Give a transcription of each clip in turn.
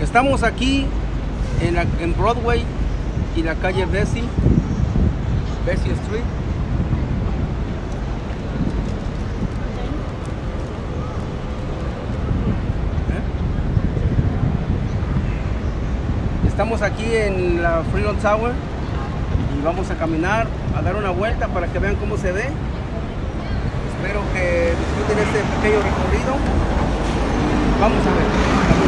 Estamos aquí en Broadway y la calle Vesey Street. Estamos aquí en la Freedom Tower y vamos a caminar, a dar una vuelta para que vean cómo se ve. Espero que disfruten este pequeño recorrido. Vamos a ver.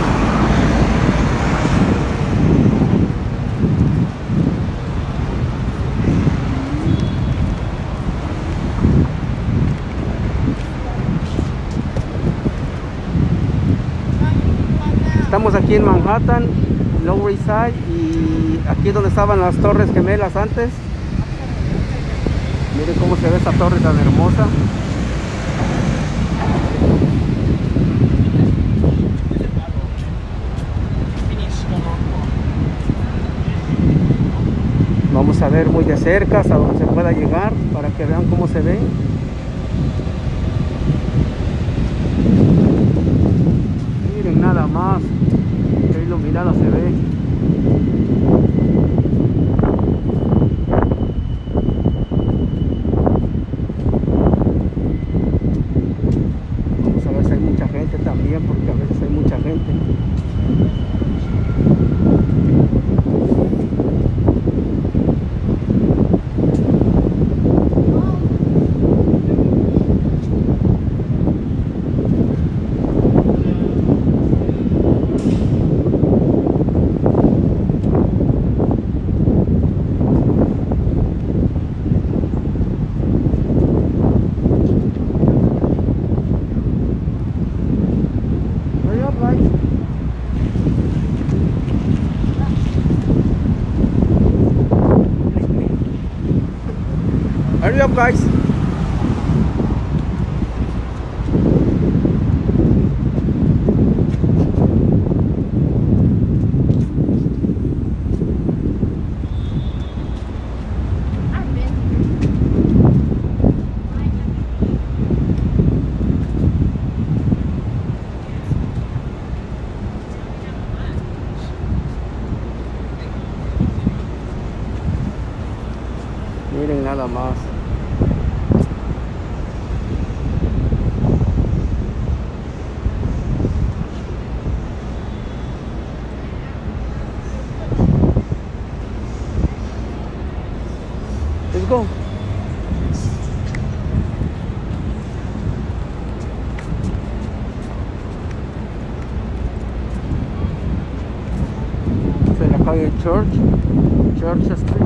Estamos aquí en Manhattan, Lower East Side, y aquí es donde estaban las Torres Gemelas antes. Miren cómo se ve esta torre tan hermosa. Vamos a ver muy de cerca hasta donde se pueda llegar para que vean cómo se ve. Miren nada más, qué iluminada se ve. Vamos a ver si hay mucha gente también, porque a veces hay mucha gente. Hurry up, guys. Miren nada más. Let's go. Esta es la calle Church Street.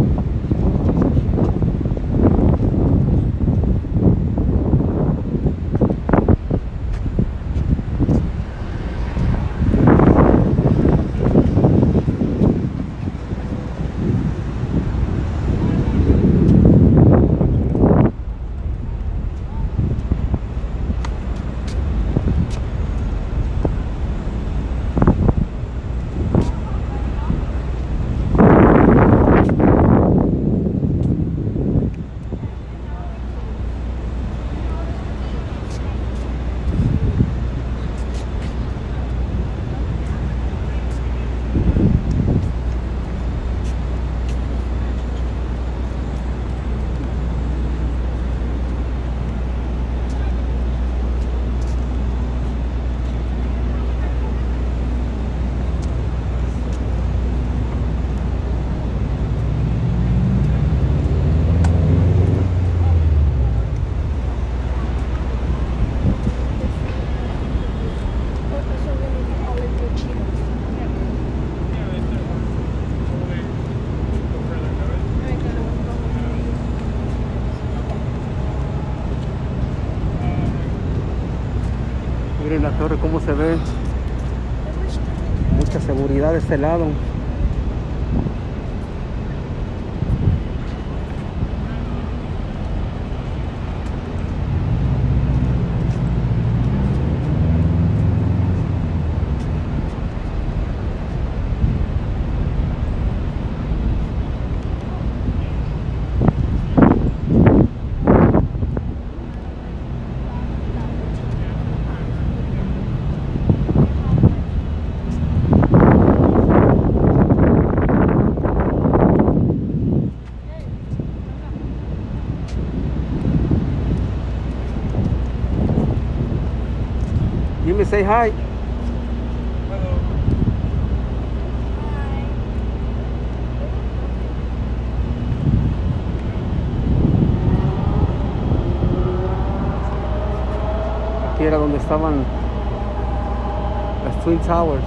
Miren la torre cómo se ve. Mucha seguridad de este lado. say hi. Aquí era donde estaban las Twin Towers.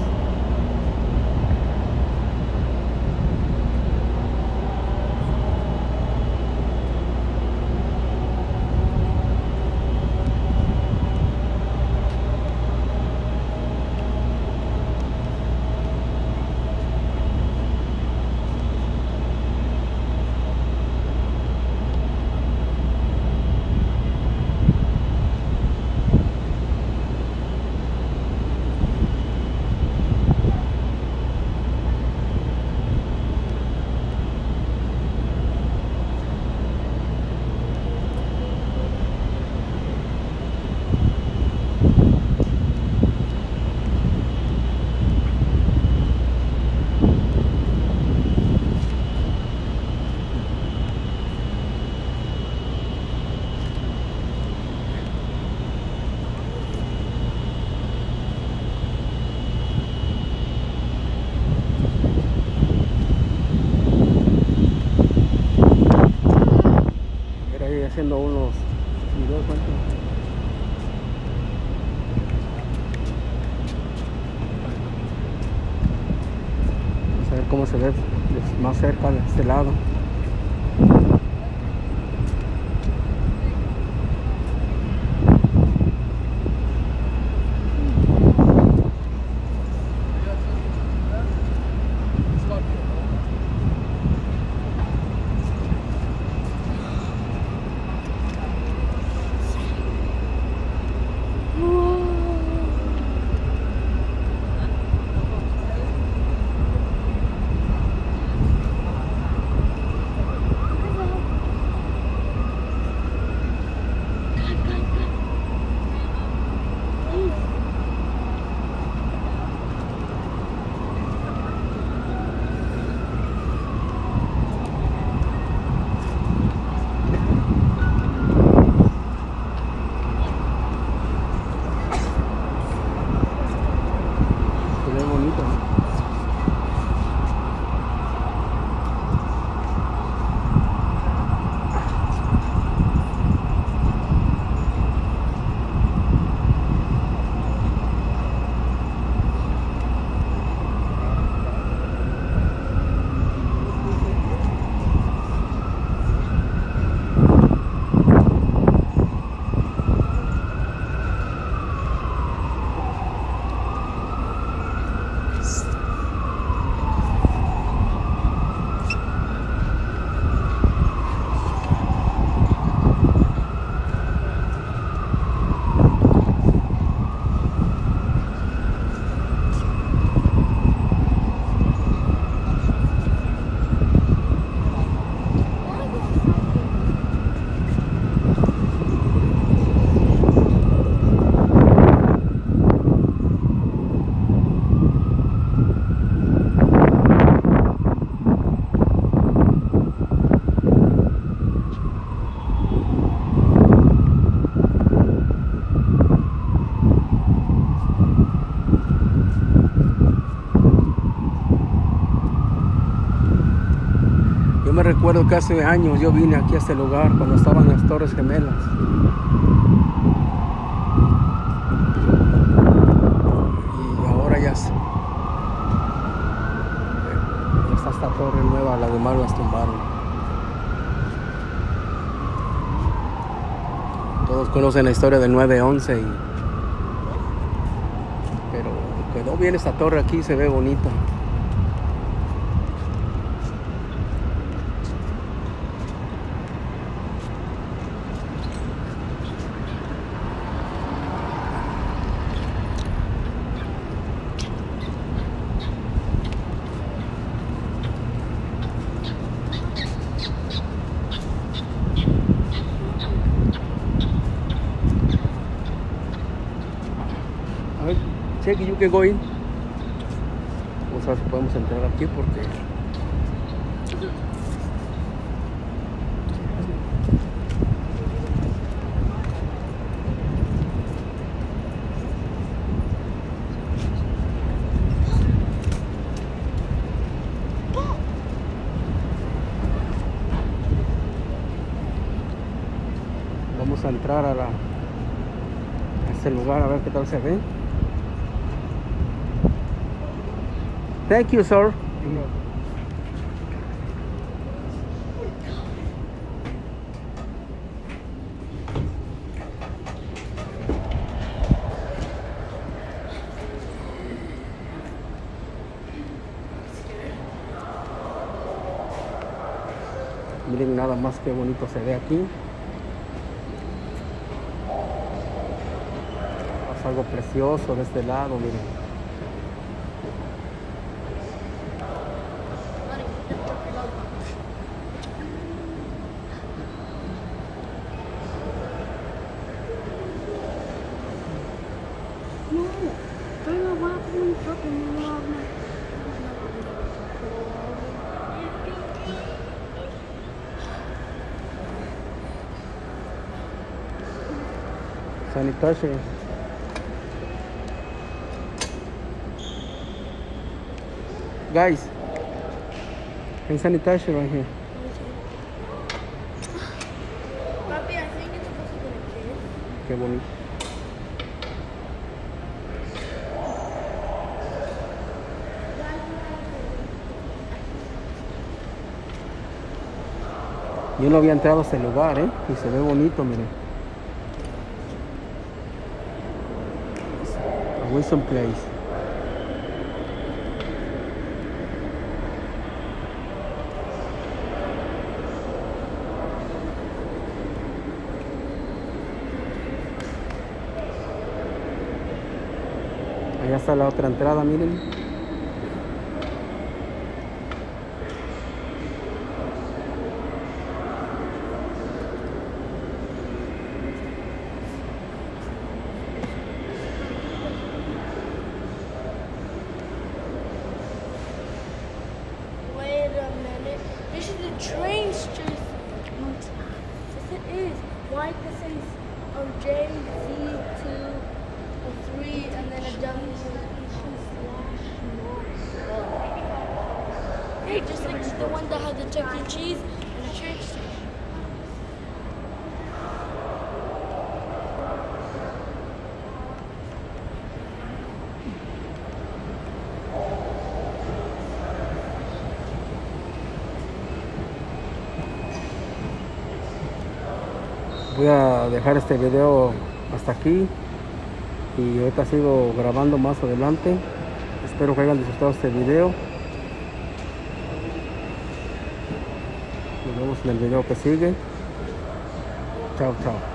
Haciendo unos videos. Vamos a ver cómo se ve más cerca de este lado. Me recuerdo que hace años yo vine aquí a este lugar cuando estaban las Torres Gemelas. Y ahora ya está esta torre nueva, la demás las tumbaron. Todos conocen la historia del 9/11 pero quedó bien esta torre aquí, se ve bonita. A ver, check, you can go in. Vamos a ver si podemos entrar aquí porque Vamos a entrar a este lugar a ver qué tal se ve. Thank you, sir. Miren nada más qué bonito se ve aquí. Es algo precioso de este lado, miren. Sanitary. Guys, hand sanitizer right here. Papi, I think it's supposed to be a kid. Qué bonito. Yo no había entrado a este lugar, y se ve bonito, miren. A Wilson Place. Allá está la otra entrada, miren. Wait a minute. This is the train station. Yes, it is. Why does it say JZ203 and then a W / Hey, just like the one that had the Chuck E. Cheese and the train station. Voy a dejar este video hasta aquí y ahorita sigo grabando más adelante. Espero que hayan disfrutado este video. Nos vemos en el video que sigue. Chao, chao.